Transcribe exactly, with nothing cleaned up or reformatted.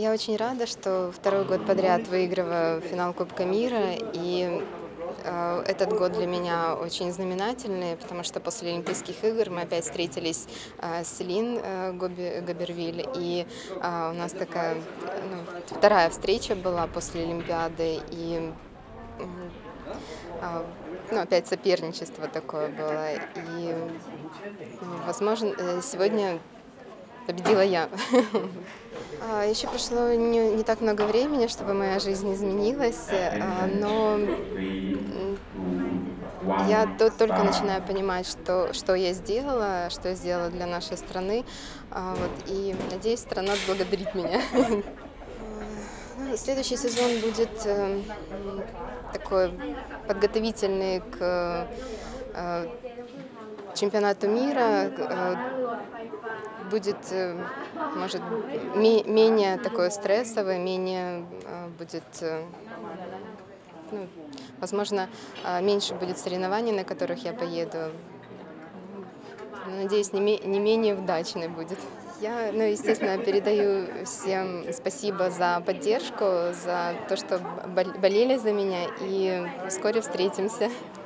Я очень рада, что второй год подряд выигрываю финал Кубка мира, и э, этот год для меня очень знаменательный, потому что после Олимпийских игр мы опять встретились э, с Лин э, Гоби, Гобервиль, и э, у нас такая ну, вторая встреча была после Олимпиады, и э, ну, опять соперничество такое было, и, возможно, сегодня победила я. Еще прошло не, не так много времени, чтобы моя жизнь изменилась, но я тут только начинаю понимать, что, что я сделала, что я сделала для нашей страны, вот, и надеюсь, страна благодарит меня. Следующий сезон будет такой подготовительный к чемпионату мира, будет, может, менее такой стрессовый, менее будет, ну, возможно, меньше будет соревнований, на которых я поеду. Надеюсь, не, не менее удачный будет. Я, ну, естественно, передаю всем спасибо за поддержку, за то, что болели за меня, и вскоре встретимся.